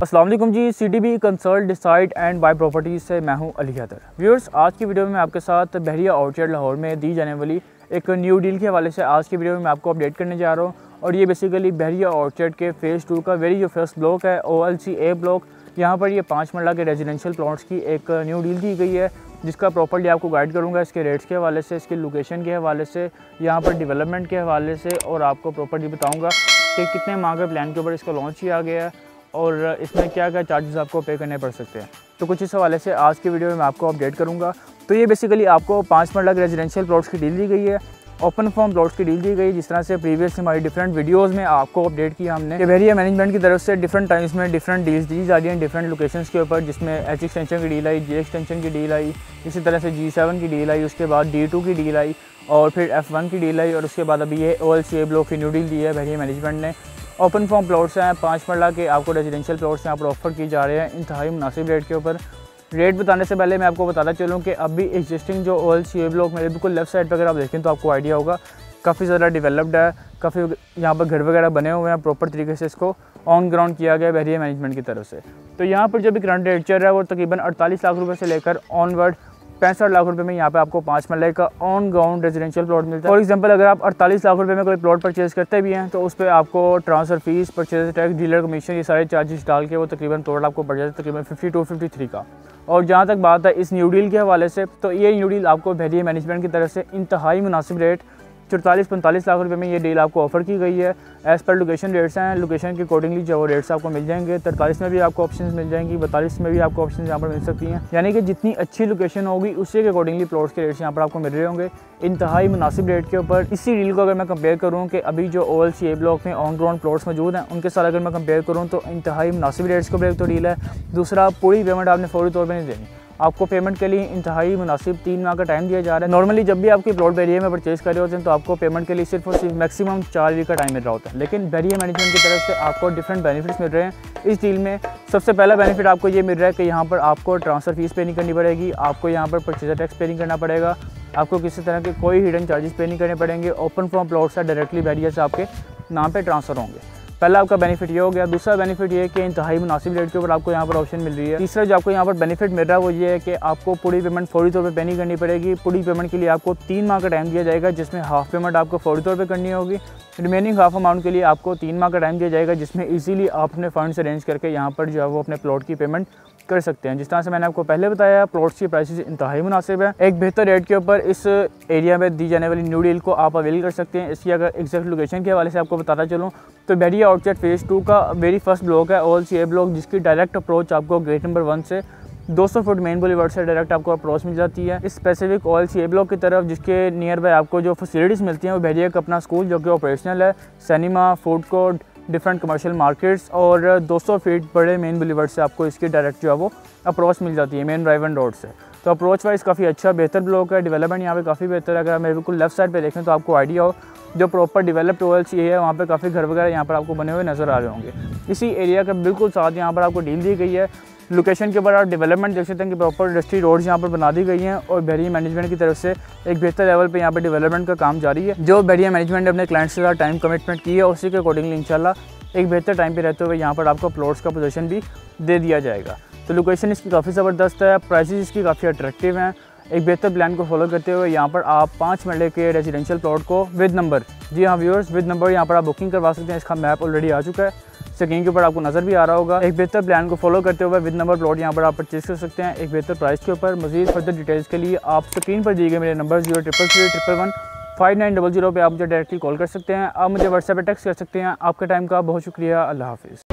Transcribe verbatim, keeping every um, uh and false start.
अस्सलाम वालेकुम जी। C D B consult decide and buy properties से मैं हूं अली हैदर। व्यूअर्स, आज की वीडियो में मैं आपके साथ बहरिया आउटलेट लाहौर में दी जाने वाली एक न्यू डील के हवाले से आज की वीडियो में मैं आपको अपडेट करने जा रहा हूं। और ये बेसिकली बहरिया आउटलेट के फेज़ टू का वेरी जो फर्स्ट ब्लॉक है O L C A block, यहाँ पर ये पाँच मरला के रेजिडेंशियल प्लॉट्स की एक न्यू डील की गई है, जिसका प्रॉपर्ली आपको गाइड करूँगा इसके रेट्स के हवाले से, इसके लोकेशन के हवाले से, यहाँ पर डेवलपमेंट के हवाले से, और आपको प्रॉपर्ली बताऊँगा कि कितने माह के प्लान के ऊपर इसका लॉन्च किया गया है और इसमें क्या क्या चार्जेस आपको पे करने पड़ सकते हैं। तो कुछ इस हवाले से आज की वीडियो में मैं आपको अपडेट करूंगा। तो ये बेसिकली आपको पाँच मरला रेजिडेंशियल प्लॉट्स की डील दी गई है, ओपन फॉर्म प्लॉट्स की डील दी गई। जिस तरह से प्रीवियस हमारी डिफरेंट वीडियोस में आपको अपडेट किया हमने कि बहरिया मैनेजमेंट की तरफ से डिफरेंट टाइम्स में डिफरेंट डील्स दी जा रही हैं डिफरेंट लोकेशंस के ऊपर, जिसमें एच एक्सटेंशन की डील आई, जी एक्सटेंशन की डील आई, इसी तरह से जी सेवन की डील आई, उसके बाद डी टू की डील आई और फिर एफ वन की डील आई, और उसके बाद अभी ये O L C A block की न्यू डील दी है बहरिया मैनेजमेंट ने। ओपन फॉर्म प्लॉट्स हैं, पाँच मरला के आपको रेजिडेंशियल प्लॉट्स यहाँ पर ऑफर की जा रहे हैं इंतहाई मुनासिब रेट के ऊपर। रेट बताने से पहले मैं आपको बताना चलूँ कि अभी एग्जिस्टिंग जो O L C A block मेरे बिल्कुल लेफ्ट साइड पर अगर आप देखें तो आपको आइडिया होगा, काफ़ी ज़्यादा डेवलप्ड है, काफ़ी यहाँ पर घर वगैरह बने हुए हैं, प्रॉपर तरीके से इसको ऑन ग्राउंड किया गया है बहरिया मैनेजमेंट की तरफ से। तो यहाँ पर जो भी करंट रेट चल रहा है वो तकरीबन अड़तालीस लाख रुपये से लेकर ऑनवर्ड पैंसठ लाख रुपए में यहाँ पे आपको पाँच मरले का ऑन ग्राउंड रेजिडेंशियल प्लॉट मिलता है। फॉर एग्जांपल, अगर आप अड़तालीस लाख रुपए में कोई प्लॉट परचेज करते भी हैं तो उस पर आपको transfer fees, purchase tax, dealer commission, ये सारे चार्जेस डाल के वो तकरीबन टोटल आपको पड़ जाता है तकरीबन फिफ्टी टू फिफ्टी थ्री का। और जहाँ तक बात है इस न्यू डील के हवाले से, तो ये न्यू डील आपको बहरिया मैनेजमेंट की तरफ से इंतहाई मुनासिब रेट चौतालीस पैंतालीस लाख रुपए में ये डील आपको ऑफर की गई है। एज़ पर लोकेशन रेट्स हैं, लोकेशन के अकॉर्डिंगली जो वो रेट्स आपको मिल जाएंगे। तैंतालीस में भी आपको ऑप्शंस मिल जाएंगी, बतालीस में भी आपको ऑप्शंस यहाँ पर मिल सकती हैं। यानी कि जितनी अच्छी लोकेशन होगी उसी के अकॉर्डिंगली प्लॉट्स के रेट्स यहाँ पर आपको मिल रहे होंगे इंतहाई मुनासिब रेट के ऊपर। इसी डील को अगर मैं कंपेयर करूँ कि अभी जो O L C A block में ऑन ग्राउंड प्लॉट्स मौजूद हैं उनके साथ अगर मैं कंपेयर करूँ तो इंतहाई मुनासिब रेट्स के ऊपर एक तो डील है। दूसरा, पूरी पेमेंट आपने फौरी तौर पर नहीं देनी, आपको पेमेंट के लिए इंतहाई मुनासिब तीन माह का टाइम दिया जा रहा है। नॉर्मली जब भी आपकी प्लॉट बहरिया में परचेज कर रहे होते हैं तो आपको पेमेंट के लिए सिर्फ और सिर्फ मैक्सिमम चार वीक का टाइम मिल रहा होता है, लेकिन बहरिया मैनेजमेंट की तरफ से आपको डिफरेंट बेनिफिट्स मिल रहे हैं इस डील में। सबसे पहला बेनिफिट आपको ये मिल रहा है कि यहाँ पर आपको ट्रांसफ़र फीस पे नहीं करनी पड़ेगी, आपको यहाँ पर परचेजर टैक्स पे नहीं करना पड़ेगा, आपको किसी तरह के कोई हिडन चार्जेस पे नहीं करने पड़ेंगे। ओपन फॉर्म प्लॉट से डायरेक्टली बहरिया से आपके नाम पर ट्रांसफ़र होंगे। पहला आपका बेनिफिट ये हो गया। दूसरा बेनिफिट ये है कि इंतहाई मुनासिब रेट के ऊपर आपको यहाँ पर ऑप्शन मिल रही है। तीसरा जो आपको यहाँ पर बेनिफिट मिल रहा है वो ये है कि आपको पूरी पेमेंट फौरी तौर पे पे नहीं करनी पड़ेगी। पूरी पेमेंट के लिए आपको तीन माह का टाइम दिया जाएगा, जिसमें हाफ पेमेंट आपको फौरी तौर पे करनी होगी। रिमेनिंग हाफ अमाउंट के लिए आपको तीन माह का टाइम दिया जाएगा, जिसमें इजीली आप अपने फंड्स अरेंज करके यहाँ पर जो है वो अपने प्लॉट की पेमेंट कर सकते हैं। जिस तरह से मैंने आपको पहले बताया, प्लॉट्स की प्राइसेस इंतहाई मुनासिब है। एक बेहतर रेट के ऊपर इस एरिया में दी जाने वाली न्यू डील को आप अवेल कर सकते हैं। इसकी अगर एग्जैक्ट लोकेशन के हवाले से आपको बताता चलूँ तो बहरिया आउटलेट फेज़ टू का वेरी फर्स्ट ब्लॉक है O L C A block, जिसकी डायरेक्ट अप्रोच आपको गेट नंबर वन से दो सौ फुट मेन बुलेवार्ड से डायरेक्ट आपको अप्रोच मिल जाती है इस specific O L C A block की तरफ, जिसके नियर बाय आपको जो फैसिलिटीज़ मिलती हैं वो बहरिया का अपना स्कूल जो कि ऑपरेशनल है, cinema, food court, different commercial markets, और दो सौ फीट बड़े मेन बुलेवार्ड से आपको इसकी डायरेक्ट जो है वो अप्रोच मिल जाती है मेन ड्राइव एंड रोड से। तो अप्रोच वाइज काफ़ी अच्छा बेहतर ब्लॉक है। डेवलपमेंट यहाँ पे काफ़ी बेहतर है। अगर मेरे बिल्कुल लेफ्ट साइड पे देखें तो आपको आइडिया हो जो proper developed O L C है, वहाँ पे काफ़ी घर वगैरह यहाँ पर आपको बने हुए नज़र आ रहे होंगे। इसी एरिया के बिल्कुल साथ यहाँ पर आपको डील दी गई है। लोकेशन के ऊपर आप डेवलपमेंट देख सकते हैं कि प्रॉपर इंडस्ट्री रोड्स यहाँ पर बना दी गई हैं और बहरिया मैनेजमेंट की तरफ से एक बेहतर लेवल पे यहाँ पर डेवलपमेंट का काम जारी है। जो बहरिया मैनेजमेंट ने अपने क्लाइंट्स के साथ टाइम कमिटमेंट की है उसी के अकॉर्डिंगली इंशाल्लाह एक बेहतर टाइम पे रहते हुए यहाँ पर आपको प्लॉट्स का पोजीशन भी दे दिया जाएगा। तो लोकेशन इसकी काफ़ी ज़बरदस्त है, प्राइसेस इसकी काफ़ी अट्रैक्टिव हैं। एक बेहतर प्लान को फॉलो करते हुए यहाँ पर आप पाँच मरले के रेजिडेंशियल प्लॉट को विद नंबर, जी हाँ व्यूअर्स, विद नंबर यहाँ पर आप बुकिंग करवा सकते हैं। इसका मैप ऑलरेडी आ चुका है, स्क्रीन के ऊपर आपको नज़र भी आ रहा होगा। एक बेहतर प्लान को फॉलो करते हुए विद नंबर प्लॉट यहाँ पर आप परचेज कर सकते हैं एक बेहतर प्राइस के ऊपर। मजीद फर्दर डिटेल्स के लिए आप स्क्रीन पर दिए गए मेरे number zero triple three triple one five nine double zero पर आप मुझे डायरेक्टली कॉल कर सकते हैं। आप मुझे व्हाट्सएप पर टेक्स्ट कर सकते हैं। आपके टाइम का बहुत शुक्रिया। अल्लाह हाफिज़।